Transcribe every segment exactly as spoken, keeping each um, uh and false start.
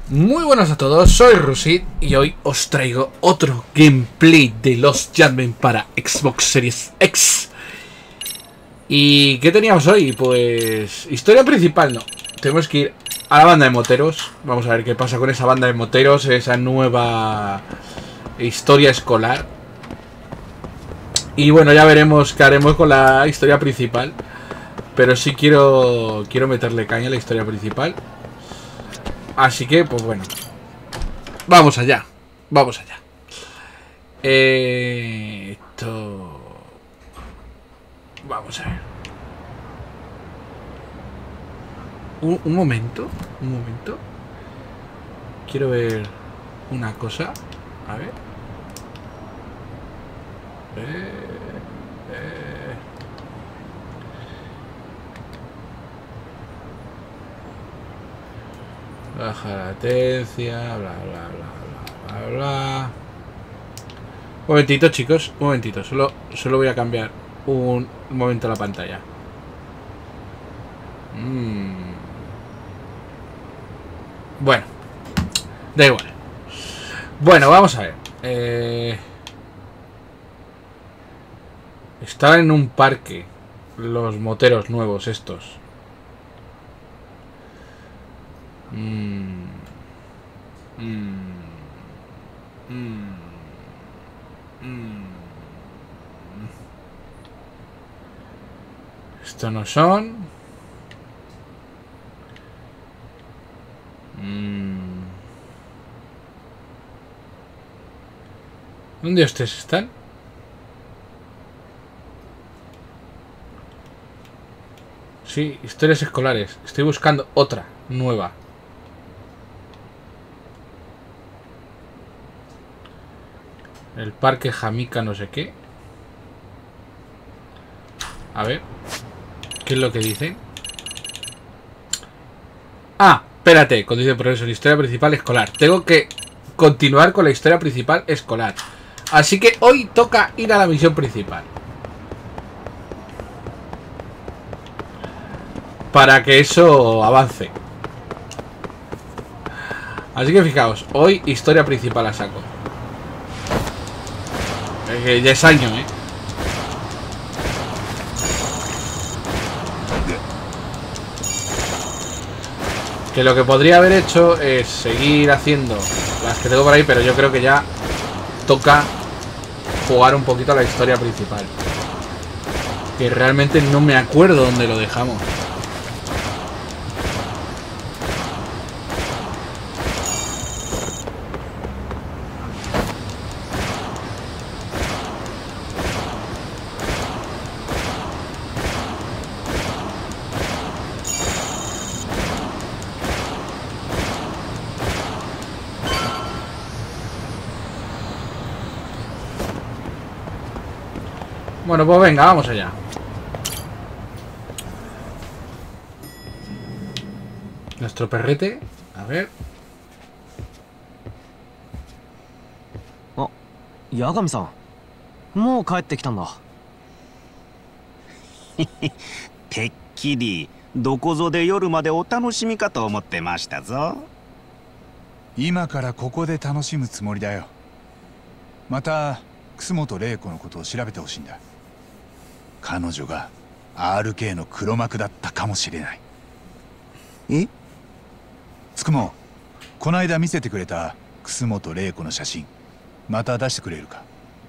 Muy buenas a todos, soy Rusid y hoy os traigo otro gameplay de Lost Judgment para Xbox Series X. ¿Y qué teníamos hoy? Pues historia principal no, tenemos que ir a la banda de moteros. Vamos a ver qué pasa con esa banda de moteros, esa nueva historia escolar. Y bueno, ya veremos qué haremos con la historia principal. Pero sí quiero, quiero meterle caña a la historia principal. Así que, pues bueno. Vamos allá. Vamos allá. Eh, esto... Vamos a ver. Un, un momento. Un momento. Quiero ver una cosa. A ver. Eh, eh. Baja latencia, bla bla bla bla bla bla. Un momentito, chicos, un momentito. Solo, solo voy a cambiar un momento la pantalla. Mm. Bueno, da igual. Bueno, vamos a ver. Eh... Están en un parque los moteros nuevos estos. Mm. Mm. Mm. Mm. Esto no son. Mm. ¿Dónde ustedes están? Sí, historias escolares. Estoy buscando otra, nueva. El parque Jamaica no sé qué. A ver. ¿Qué es lo que dicen? Ah, espérate. Cuando dice profesor, historia principal escolar. Tengo que continuar con la historia principal escolar. Así que hoy toca ir a la misión principal. Para que eso avance. Así que fijaos, hoy historia principal a saco. Eh, ya es año, ¿eh? Que lo que podría haber hecho es seguir haciendo las que tengo por ahí, pero yo creo que ya toca jugar un poquito a la historia principal. Que realmente no me acuerdo dónde lo dejamos. Bueno, pues venga, vamos allá. Nuestro perrete, a ver. Ah, Yagami-san. もう帰ってきたんだ。 てっきりどこぞで夜までお楽しみかと思ってましたぞ。 今からここで楽しむつもりだよ。また楠本玲子のことを調べてほしいんだ。彼女が アールケー の黒幕だったかもしれない。 え？ つくもこの間見せてくれた楠本玲子の写真また出してくれるか。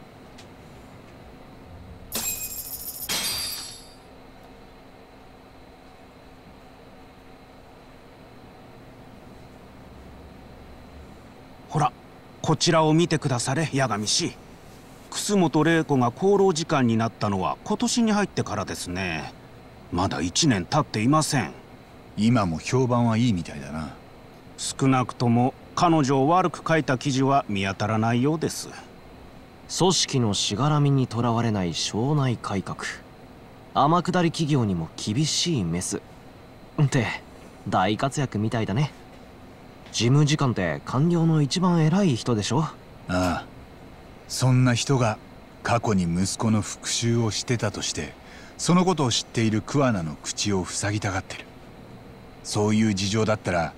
ほら、こちらを見てくだされ、八神氏。楠本玲子が功労時間になったのは今年に入ってからですね。まだいちねん経っていません。 今も評判はいいみたいだな。 少なくとも彼女を悪く書いた記事は見当たらないようです。 組織のしがらみにとらわれない省内改革。天下り企業にも厳しいメス。って大活躍みたいだね。事務次官って官僚の一番偉い人でしょ。 ああ、そんな人が過去に息子の復讐をしてたとしてそのことを知っている桑名の口を塞ぎたがってる。そういう事情だったら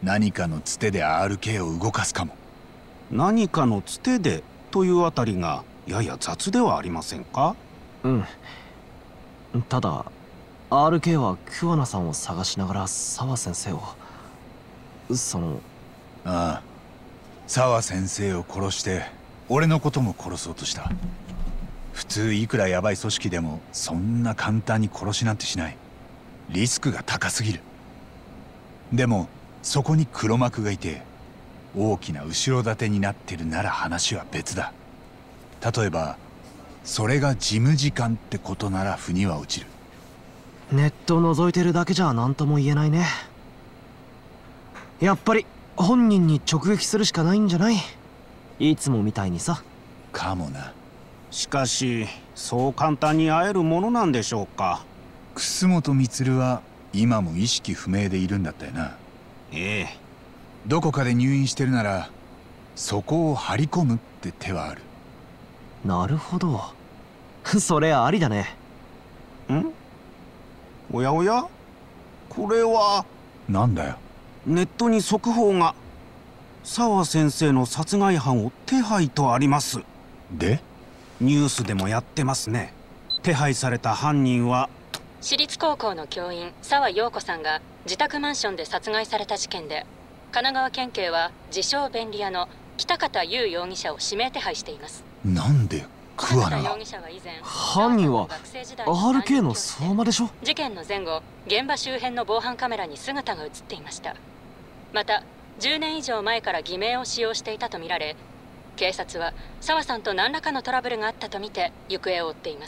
何かのつてで アールケー を動かすかも。 何かのつてでというあたりがやや雑ではありませんか？ うん。ただ アールケー は桑名さんを探しながら沢先生をそのああ、沢先生を殺して俺のことも殺そうとした。普通いくらヤバい組織でもそんな簡単に殺しなんてしない。リスクが高すぎる。でもそこに黒幕がいて大きな後ろ盾になってるなら話は別だ。例えばそれが事務次官ってことなら腑には落ちる。 ネットを覗いてるだけじゃ何とも言えないね。やっぱり本人に直撃するしかないんじゃない？いつもみたいにさ。 かもな。 しかしそう簡単に会えるものなんでしょうか？ 楠本充は今も意識不明でいるんだったよな。 ええ。 どこかで入院してるならそこを張り込むって手はある。 なるほど。それありだね。 ん？おやおや？これはなんだよ。 ネットに速報が。沢先生の殺害犯を手配とあります。 で？ ニュースでもやってますね。手配された犯人は私立高校の教員沢陽子さんが自宅マンションで殺害された事件で、神奈川県警は自称便利屋の北方優容疑者を指名手配しています。 なんで桑名が？ 犯人は アールケー の相馬でしょ。 事件の前後、現場周辺の防犯カメラに姿が映っていました。またじゅうねん以上前から偽名を使用していたとみられ、警察は沢さんと何らかのトラブルがあったとみて行方を追っています。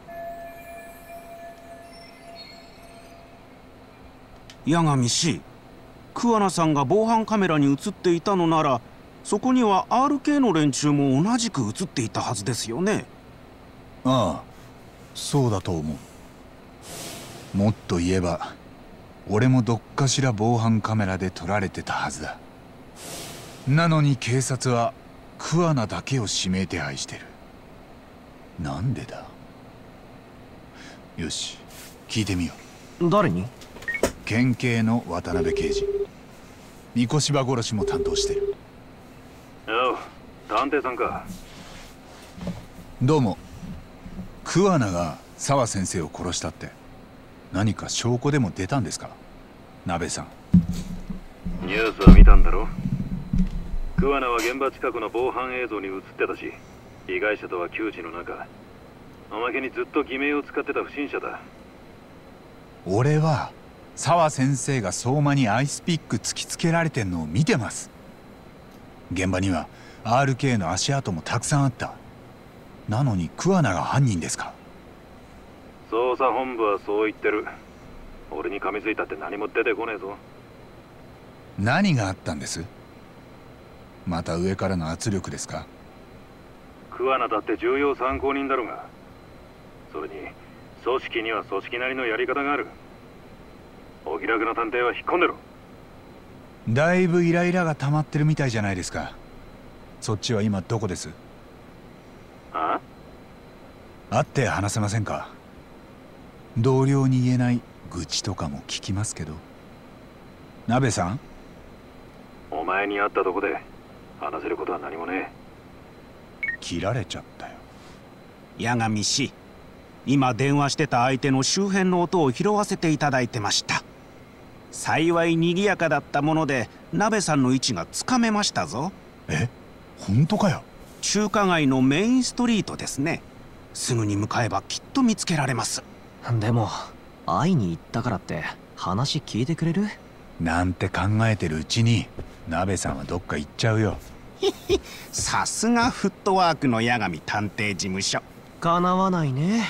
八神氏、桑名さんが防犯カメラに映っていたのなら、そこには アールケー の連中も同じく映っていたはずですよね。 ああ、そうだと思う。もっと言えば俺もどっかしら防犯カメラで撮られてたはずだ。なのに警察は桑名だけを指名手配してる。なんでだ？よし、聞いてみよう。誰に？ 県警の渡辺刑事。三越柴殺しも担当してる。 おう、探偵さんか。 どうも。桑名が沢先生を殺したって何か証拠でも出たんですか、鍋さん？ ニュースは見たんだろ。桑名は現場近くの防犯映像に映ってたし、被害者とは窮地の中、おまけにずっと偽名を使ってた不審者だ。 俺は沢先生が相馬にアイスピック突きつけられてんのを見てます。現場には アールケー の足跡もたくさんあった。なのに桑名が犯人ですか？ 捜査本部はそう言ってる。俺に噛みついたって何も出てこねえぞ。 何があったんです？また上からの圧力ですか？ 桑名だって重要参考人だろうが。それに組織には組織なりのやり方がある。お気楽な探偵は引っ込んでろ。 だいぶイライラが溜まってるみたいじゃないですか。そっちは今どこです？ あ？ 会って話せませんか？同僚に言えない愚痴とかも聞きますけど。鍋さん？ お前に会ったとこで話せることは何もねえ。切られちゃったよ。 八神氏、今電話してた相手の周辺の音を拾わせていただいてました。幸い賑やかだったもので鍋さんの位置がつかめましたぞ。 え、本当かよ？ 中華街のメインストリートですね。すぐに向かえばきっと見つけられます。 でも会いに行ったからって話聞いてくれる？ なんて考えてるうちに鍋さんはどっか行っちゃうよ。 さすがフットワークの八神探偵事務所。 かなわないね。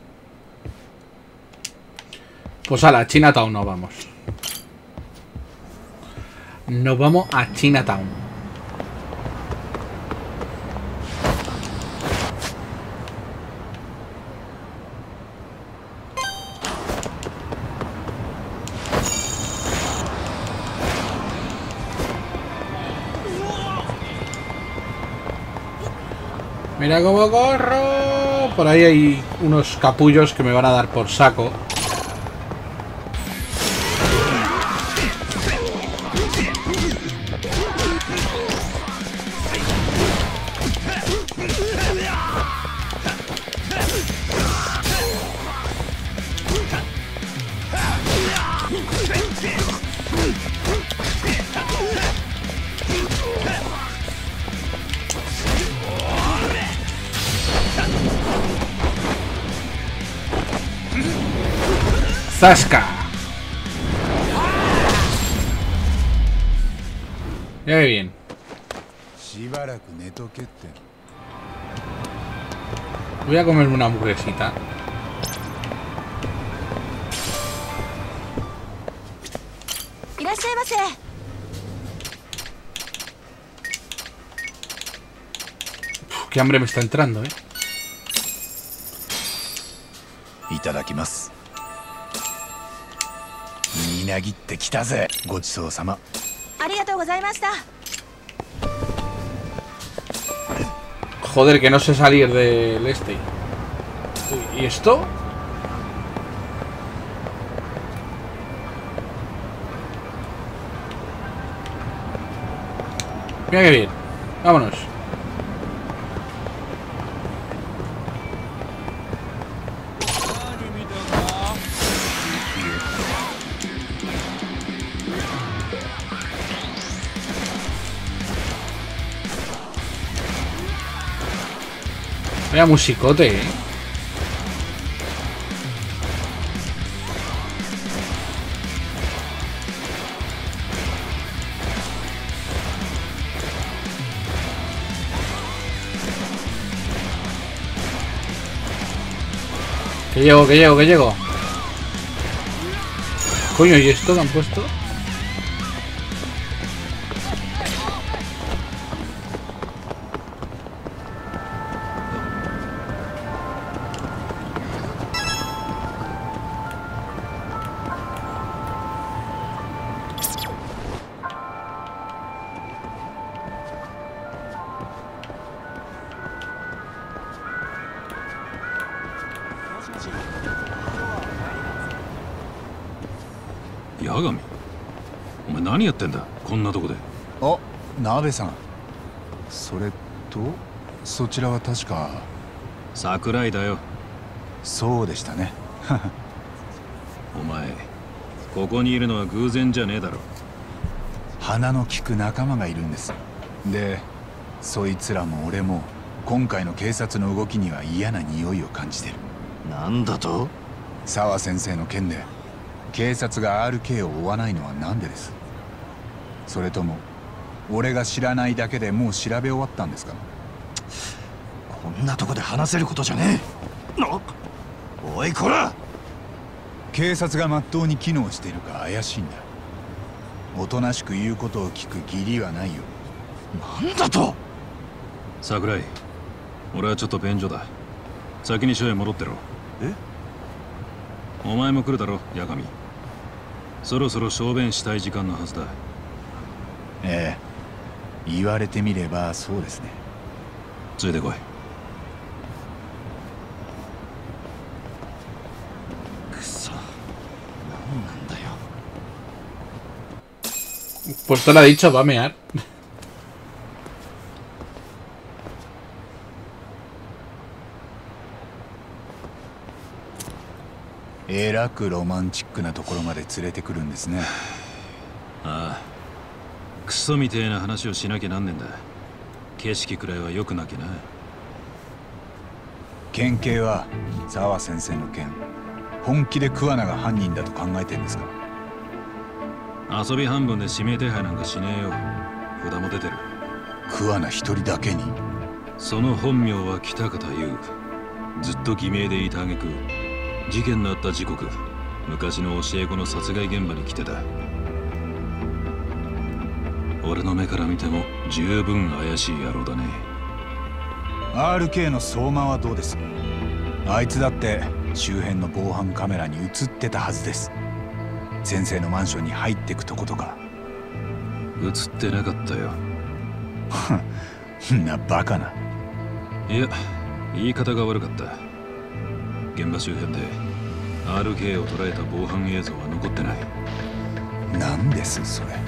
Pues a la Chinatown nos vamos. Nos vamos a Chinatown. Mira cómo corro. Por ahí hay unos capullos que me van a dar por saco. ¡Zasca! Ya ve bien. Voy a comerme una hamburguesita. Uf, qué hambre me está entrando, eh. いただきます。みなぎってきたぜ。ごちそうさま。 ありがとうございました。 Joder, que no sé salir del este. ¿Y esto? Mira que bien. Vámonos. Vaya musicote, eh. Que llego, que llego, que llego. Coño, ¿y esto que han puesto? Yagami、お前何やってんだこんなとこで。 あ、鍋さん。それとそちらは確か桜井だよ。 そうでしたね。 お前ここにいるのは偶然じゃねえだろ。 鼻の利く仲間がいるんです。で、そいつらも俺も今回の警察の動きには嫌な匂いを感じてる。 なんだと？ 沢先生の件で警察が アールケー を追わないのはなんでです？それとも俺が知らないだけでもう調べ終わったんですか？ こんなとこで話せることじゃねえ。な、おいこら！ 警察がまっとうに機能しているか怪しいんだ。おとなしく言うことを聞く義理はないよ。 なんだと？ 桜井、俺はちょっと便所だ。先に署へ戻ってろ。 え？ お前も来るだろ、八神。そろそろ証言したい時間のはずだ。 ええ、言われてみればそうですね。 ついてこい。 くそ、なんなんだよ。 Pues te lo ha dicho, va a mear. えらくロマンチックなところまで連れてくるんですね。 ああ、クソみてえな話をしなきゃなんねんだ。景色くらいは良くなきゃな。 県警は沢先生の件、本気で桑名が犯人だと考えてるんですか？ 遊び半分で指名手配なんかしねえよ。札も出てる。 桑名一人だけに？ その本名は北方優。ずっと偽名でいたあげく、事件のあった時刻、昔の教え子の殺害現場に来てた。俺の目から見ても十分怪しい野郎だね。 アールケー の相馬はどうです？あいつだって周辺の防犯カメラに映ってたはずです。先生のマンションに入ってくとことか。 映ってなかったよ。 んなバカな。 いや、言い方が悪かった。現場周辺で アールケー を捉えた防犯映像は残ってない。 なんですそれ？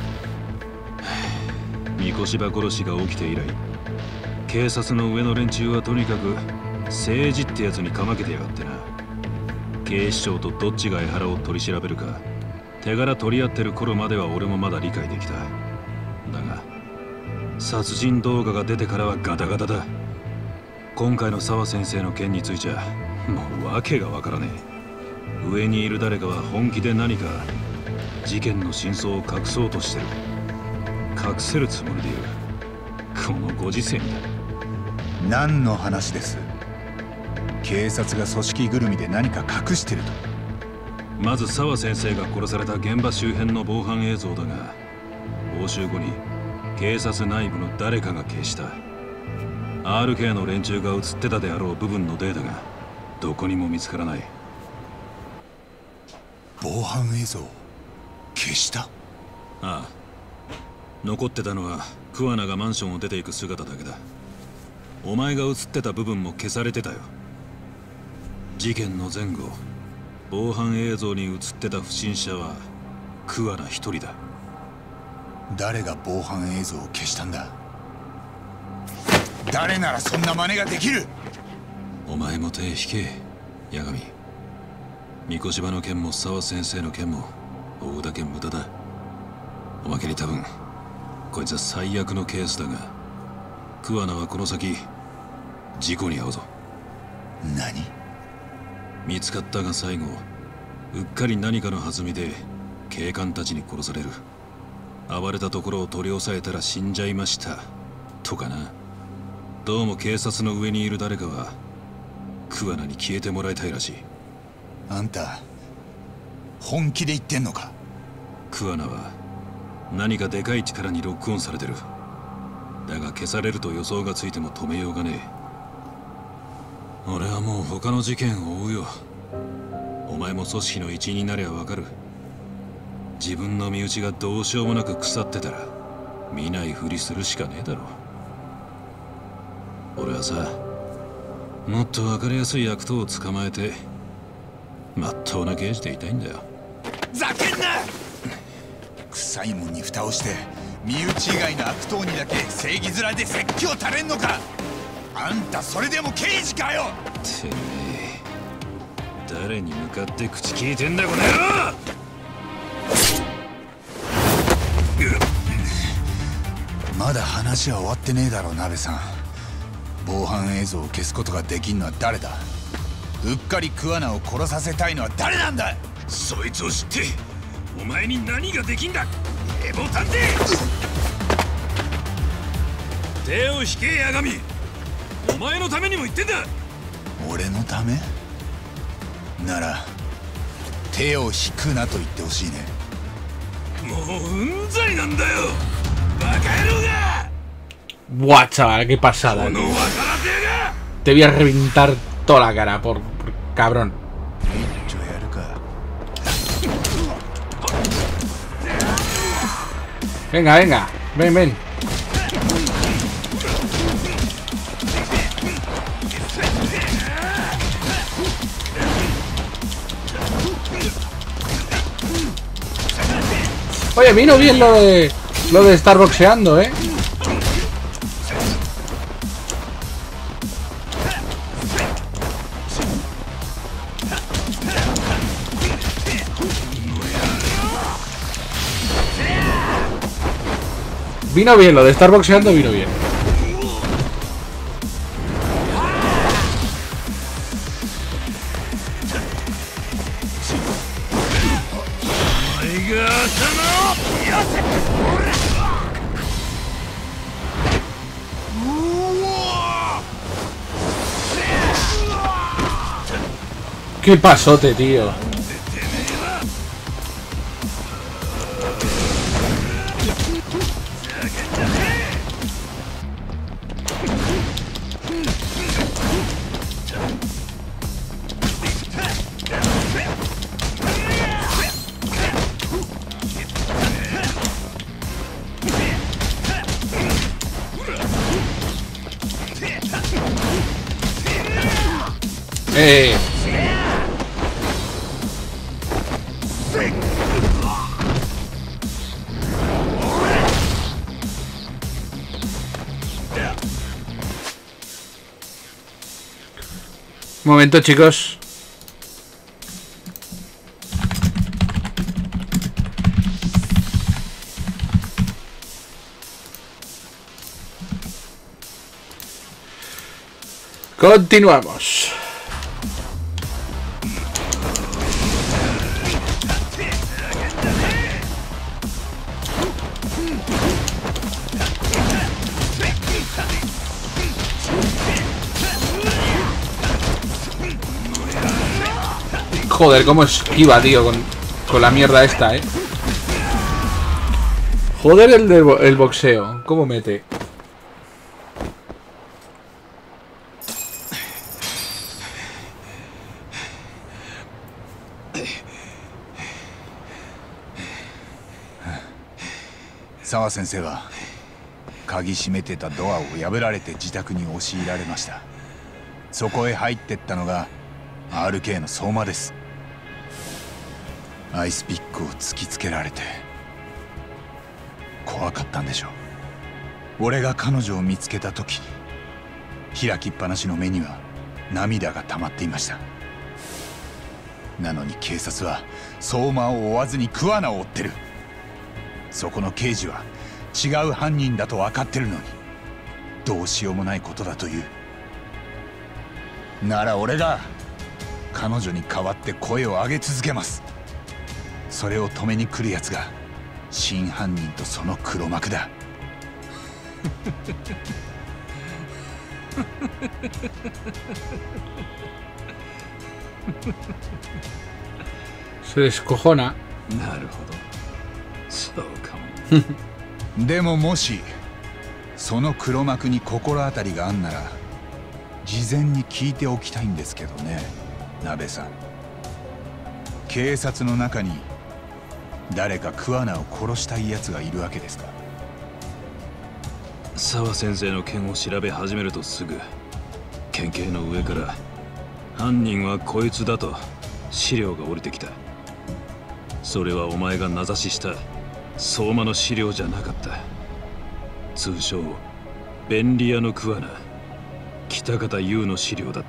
三越場殺しが起きて以来、警察の上の連中はとにかく政治ってやつにかまけてやがってな。警視庁とどっちが江原を取り調べるか手柄取り合ってる頃までは俺もまだ理解できた。だが殺人動画が出てからはガタガタだ。今回の沢先生の件についちゃもう訳がわからねえ。 上にいる誰かは本気で何か事件の真相を隠そうとしてる。隠せるつもりでいる。このご時世にだ。 何の話です？警察が組織ぐるみで何か隠してると？ まず澤先生が殺された現場周辺の防犯映像だが、押収後に警察内部の誰かが消した アールケー の連中が映ってたであろう部分のデータがどこにも見つからない。 防犯映像消した？ ああ、残ってたのは桑名がマンションを出ていく姿だけだ。お前が映ってた部分も消されてたよ。事件の前後、防犯映像に映ってた不審者は桑名一人だ。 誰が防犯映像を消したんだ？誰ならそんな真似ができる？ お前も手引け、八神。三越場の件も澤先生の件も追うだけ無駄だ。おまけに多分こいつは最悪のケースだが、桑名はこの先事故に遭うぞ。 何？ 見つかったが最後、うっかり何かの弾みで警官たちに殺される。暴れたところを取り押さえたら死んじゃいましたとかな。どうも警察の上にいる誰かは桑名に消えてもらいたいらしい。 あんた本気で言ってんのか？ 桑名は何かでかい力にロックオンされてる。だが消されると予想がついても止めようがねえ。俺はもう他の事件を追うよ。お前も組織の一員になりゃわかる。自分の身内がどうしようもなく腐ってたら見ないふりするしかねえだろ。俺はさ、もっと分かりやすい悪党を捕まえてまっとうな刑事でいたいんだよ。 ざけんな！臭いもんに蓋をして身内以外の悪党にだけ正義面で説教垂れんのか？あんたそれでも刑事かよ！ てめえ、誰に向かって口聞いてんだこの野郎！ まだ話は終わってねえだろ、鍋さん。防犯映像を消すことができんのは誰だ？うっかり桑名を殺させたいのは誰なんだ？ そいつを知ってお前に何ができんだ、エボ探偵！手を引け、八神。お前のためにも言ってんだ。 俺のためなら手を引くなと言ってほしいね。 もううんざりなんだよ、バカ野郎が！ Buah, chaval, qué pasada, tío. Te voy a reventar toda la cara por, por cabrón. Venga, venga, ven, ven. Oye, vino bien lo de lo de estar boxeando, eh. Vino bien, lo de estar boxeando vino bien. Qué pasote, tío. Eh. Un momento, chicos. Continuamos. Joder, cómo esquiva, tío, con, con la mierda esta, eh. Joder, el del bo el boxeo. ¿Cómo mete? 沢先生は鍵閉めてたドアを破られて自宅に押し入られました。そこへ入ってったのが アールケー の相馬です。アイスピックを突きつけられて怖かったんでしょう。俺が彼女を見つけた時、開きっぱなしの目には涙が溜まっていました。なのに警察は相馬を追わずに桑名を追ってる。そこの刑事は違う犯人だと分かってるのにどうしようもないことだという。なら俺が彼女に代わって声を上げ続けます。それを止めに来るやつが真犯人とその黒幕だ。 Se descojona. なるほど。そうかも。でももしその黒幕に心当たりがあんなら事前に聞いておきたいんですけどね、鍋さん。警察の中に誰か桑名を殺したいやつがいるわけですか？ 沢先生の件を調べ始めるとすぐ県警の上から犯人はこいつだと資料が降りてきた。それはお前が名指しした相馬の資料じゃなかった。通称便利屋の桑名北方優の資料だった。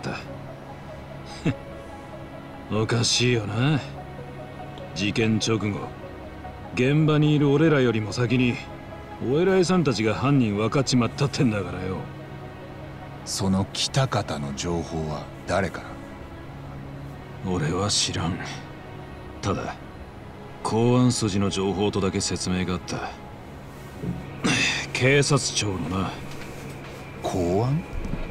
おかしいよな。事件直後現場にいる俺らよりも先にお偉いさんたちが犯人分かっちまったってんだからよ。 その北方の情報は誰から？ 俺は知らん。ただ公安筋の情報とだけ説明があった。警察庁のな。 公安？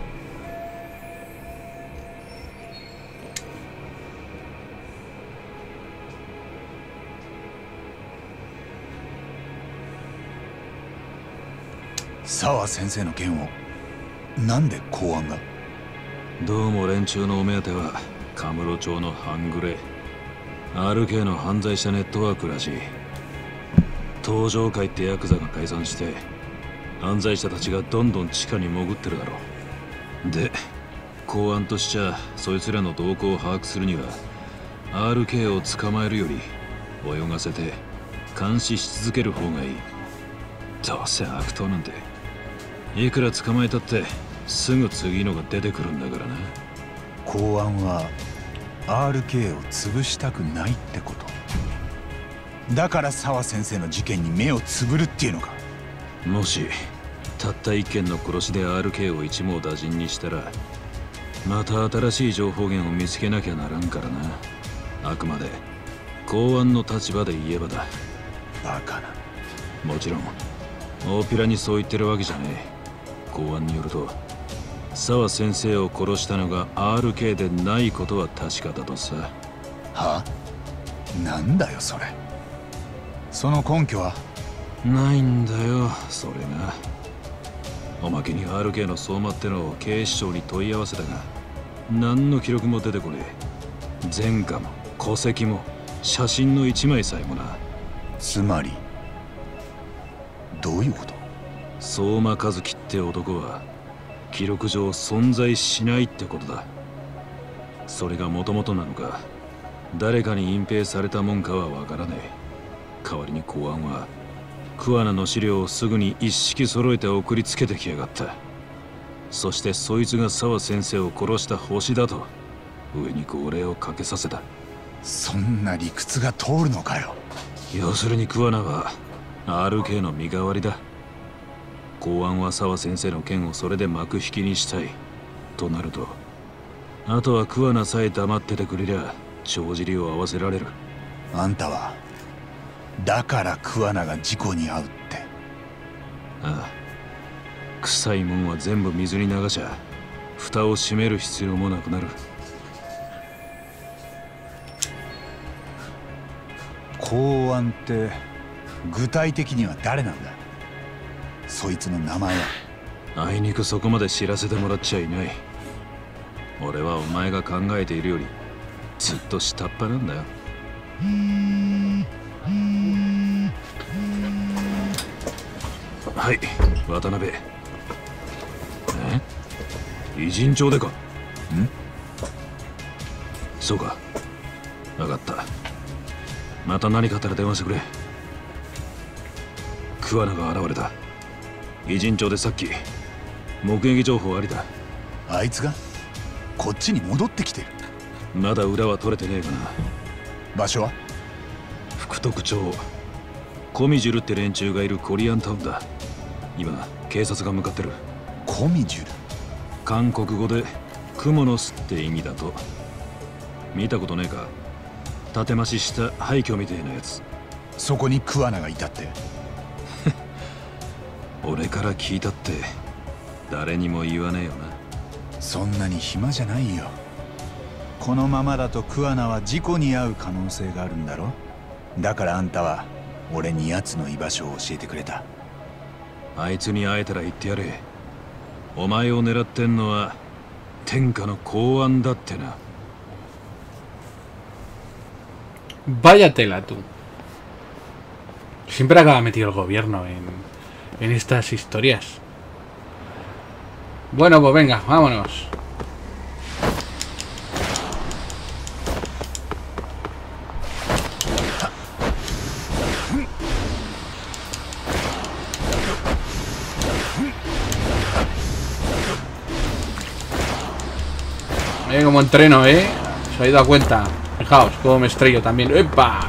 沢先生の件をなんで公安が？ どうも連中のお目当てはカムロ町の半グレ アールケー の犯罪者ネットワークらしい。東上会ってヤクザが解散して犯罪者たちがどんどん地下に潜ってるだろう。で公安としちゃそいつらの動向を把握するには アールケー を捕まえるより泳がせて監視し続ける方がいい。どうせ悪党なんていくら捕まえたってすぐ次のが出てくるんだからな。 公安は アールケー を潰したくないってこと？だから沢先生の事件に目をつぶるっていうのか？ もしたった一件の殺しで アールケー を一網打尽にしたらまた新しい情報源を見つけなきゃならんからな。あくまで公安の立場で言えばだ。 バカな。 もちろん大っぴらにそう言ってるわけじゃねえ。公安によると沢先生を殺したのが アールケー でないことは確かだとさ。 は？なんだよそれ。その根拠は？ ないんだよそれが。おまけに アールケー の相馬ってのを警視庁に問い合わせたが何の記録も出てこねえ。前科も戸籍も写真の一枚さえもな。 つまりどういうこと？ 相馬和樹って男は記録上存在しないってことだ。それが元々なのか誰かに隠蔽されたもんかはわからねえ。代わりに公安は桑名の資料をすぐに一式揃えて送りつけてきやがった。そしてそいつが沢先生を殺した星だと上に号令をかけさせた。 そんな理屈が通るのかよ。 要するに桑名は アールケー の身代わりだ。公安は沢先生の件をそれで幕引きにしたいとなるとあとは桑名さえ黙っててくれりゃ帳尻を合わせられる。 あんたはだから桑名が事故に遭うってああ、臭いもんは全部水に流しゃ蓋を閉める必要もなくなる。 公安って具体的には誰なんだ？そいつの名前は？ あいにくそこまで知らせてもらっちゃいない。俺はお前が考えているよりずっと下っ端なんだよ。はい、渡辺。え？偉人帳でか？ん？そうか。分かった。また何かあったら電話してくれ。桑名が現れた。偉人帳でさっき目撃情報ありだ。 あいつがこっちに戻ってきてる？ まだ裏は取れてねえかな。 場所は？ 福徳町。コミジュルって連中がいるコリアンタウンだ。今警察が向かってる。 コミジュル？ 韓国語でクモの巣って意味だと。見たことねえか？建増しした廃墟みてえなやつ。 そこに桑名がいたって？ 俺から聞いたって誰にも言わねえよな。 そんなに暇じゃないよ。このままだと桑名は事故に遭う可能性があるんだろ。だからあんたは俺に奴の居場所を教えてくれた。 あいつに会えたら言ってやれ。お前を狙ってんのは天下の公安だってな。 Vaya tela, tú. Siempre acaba metido el gobierno en, en estas historias. Bueno, pues venga, vámonos. Mira cómo entreno, ¿eh? ¿Se ha ido a cuenta? Fijaos, cómo me estrello también. ¡Epa!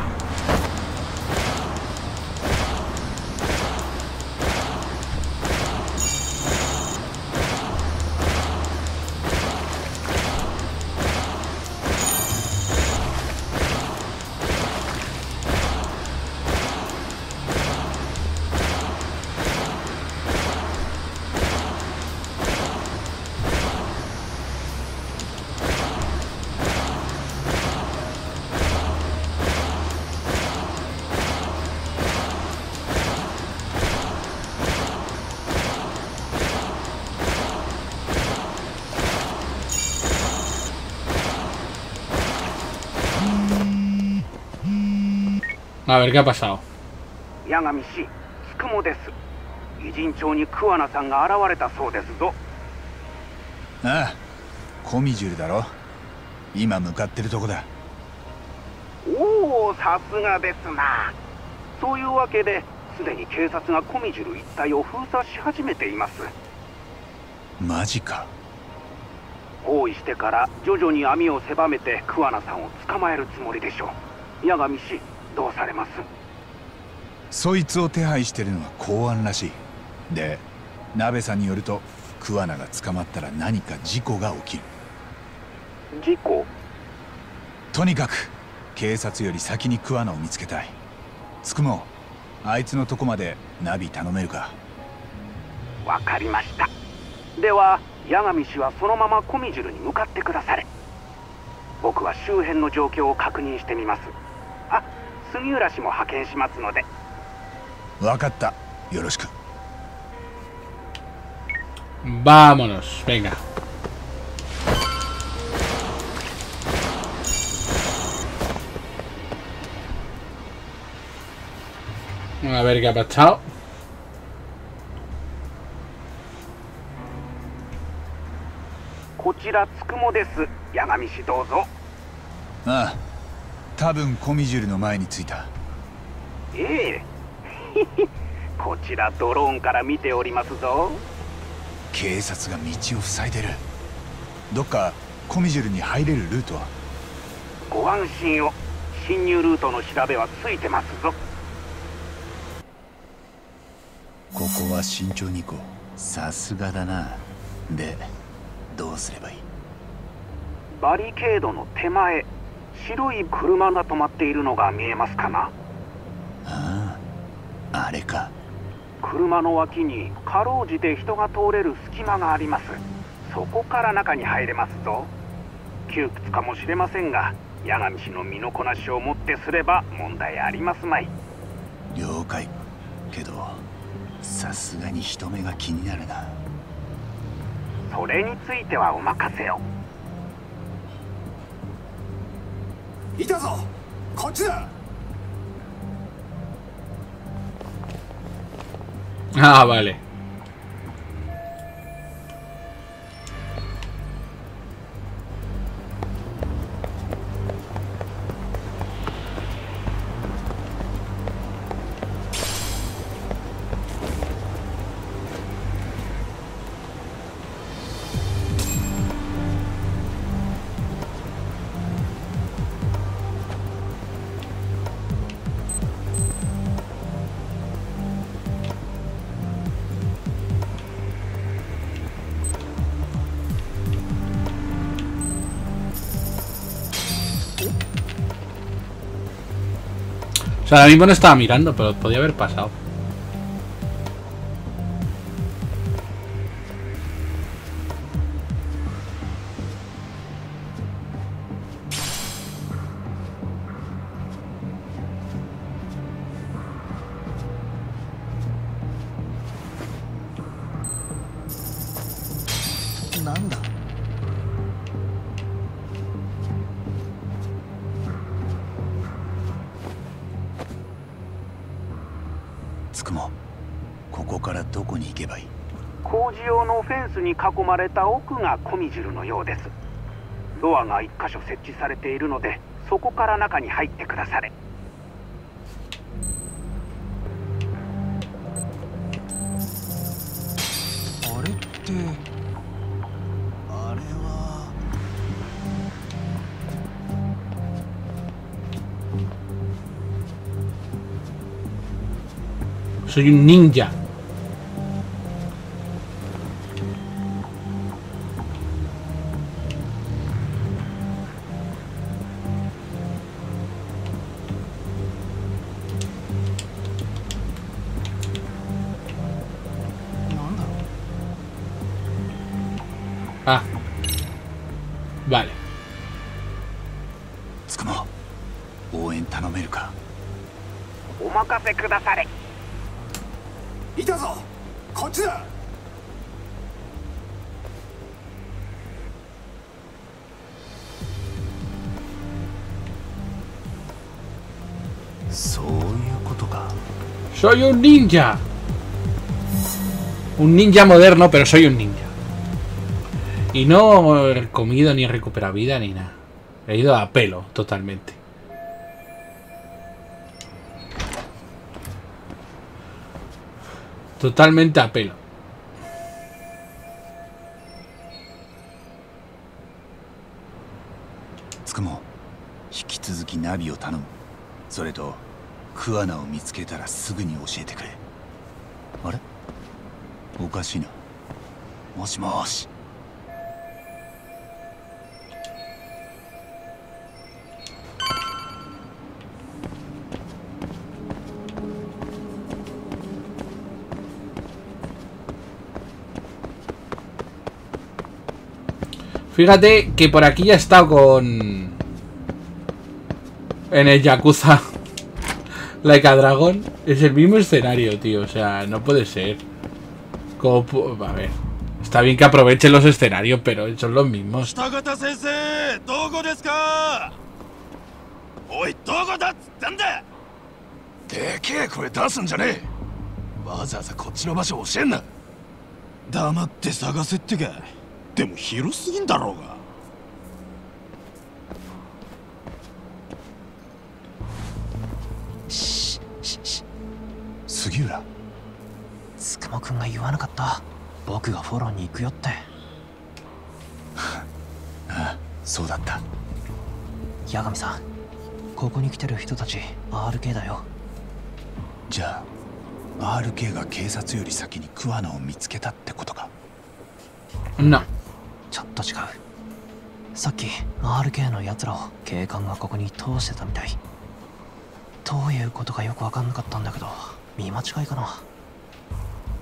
A ver, ¿qué ha pasado? 八神氏、つくもです。偉人帳に桑名さんが現れたそうですぞ。 ああ、コミジュルだろ。今向かってるとこだ。 おお、さすがですな。そういうわけで、すでに警察がコミジュル一帯を封鎖し始めています。 マジか。 包囲してから徐々に網を狭めて桑名さんを捕まえるつもりでしょう。八神氏、どうされます？ そいつを手配してるのは公安らしい。で、鍋さんによると桑名が捕まったら何か事故が起きる。 事故？ とにかく警察より先に桑名を見つけたい。つくも、あいつのとこまでナビ頼めるか？ わかりました。では八神氏はそのままコミジュルに向かってくだされ。僕は周辺の状況を確認してみます。あ、杉浦氏も派遣しますので。 わかった。よろしく。 Vámonos, venga. A ver qué ha pasado. Kochira Tsukumo desu. Yagami-shi, douzo. ああ、多分コミジュルの前に着いた。 ええ。こちらドローンから見ておりますぞ。 警察が道を塞いでる。どっかコミジュルに入れるルートは？ ご安心を。侵入ルートの調べはついてますぞ。 ここは慎重に行こう。さすがだな。で、どうすればいい？ バリケードの手前、白い車が止まっているのが見えますかな？ ああ、あれか。 車の脇にかろうじて人が通れる隙間があります。そこから中に入れますぞ。窮屈かもしれませんが、八神氏の身のこなしをもってすれば問題ありますまい。 了解。けどさすがに人目が気になるな。 それについてはお任せを。 いたぞ、こっちだ。 Ah, vale. O sea, ahora mismo no estaba mirando, pero podía haber pasado. ¿Nanda? つくも、ここからどこに行けばいい？ 工事用のフェンスに囲まれた奥が小見汁のようです。ドアが一箇所設置されているので、そこから中に入ってくだされ。 あれって、あれは。 Soy un ninja. Ah, vale. つくも、応援頼めるか？ お任せくだされ。 いたぞ、こっちだ。 そういうことか。 Soy un ninja. Un ninja moderno, pero soy un ninja. Y no he comido ni he recuperado vida ni nada. He ido a pelo totalmente. Totalmente a pelo. Tsukumo, 引き続きナビを頼む。それとクアナを見つけたらすぐに教えてくれ。あれ？おかしいな。もしもし。 Fíjate que por aquí ya he estado con... En el Yakuza Like a Dragon. Es el mismo escenario, tío. O sea, no puede ser. Como... A ver. Está bien que aprovechen los escenarios, pero son los mismos. Damatte sagaseってか。でも広すぎんだろうが。 ししし杉浦。 つくもくんが言わなかった。僕がフォローに行くよって。 ああ、そうだった。 八神さん、ここに来てる人たち アールケー だよ。 じゃあ アールケー が警察より先にクワナを見つけたってことか。 な。 ちょっと違う。さっき アールケー のやつらを警官がここに通してたみたい。どういうことかよく分かんなかったんだけど、見間違いかな。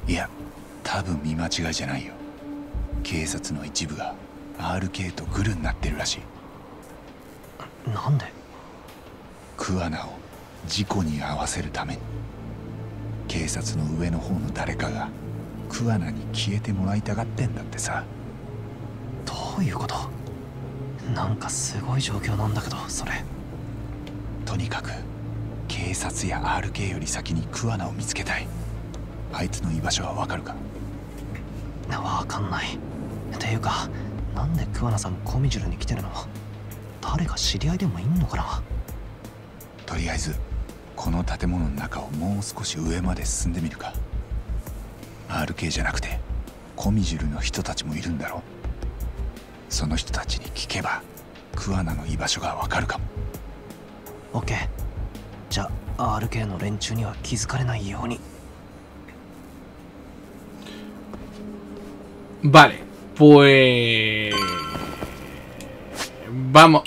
いや、多分見間違いじゃないよ。警察の一部が アールケー とグルになってるらしい。 なんで？ 桑名を事故に遭わせるために。警察の上の方の誰かが桑名に消えてもらいたがってんだってさ。 どういうこと？なんかすごい状況なんだけど、それ。 とにかく警察や アールケー より先に桑名を見つけたい。あいつの居場所はわかるか？ わかんない。っていうか、なんで桑名さんコミジュルに来てるの？誰か知り合いでもいんのかな？ とりあえずこの建物の中をもう少し上まで進んでみるか。 アールケー じゃなくてコミジュルの人たちもいるんだろ。その人たちに聞けば桑名の居場所がわかるかも。 オッケー。じゃあ アールケー の連中には気づかれないように。 Vale, pues... Vamos...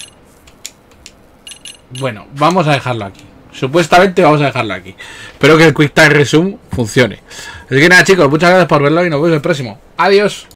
Bueno, vamos a dejarlo aquí. Supuestamente vamos a dejarlo aquí. Espero que el Quick Time Resume funcione. Así que nada, chicos, muchas gracias por verlo y nos vemos en el próximo. Adiós.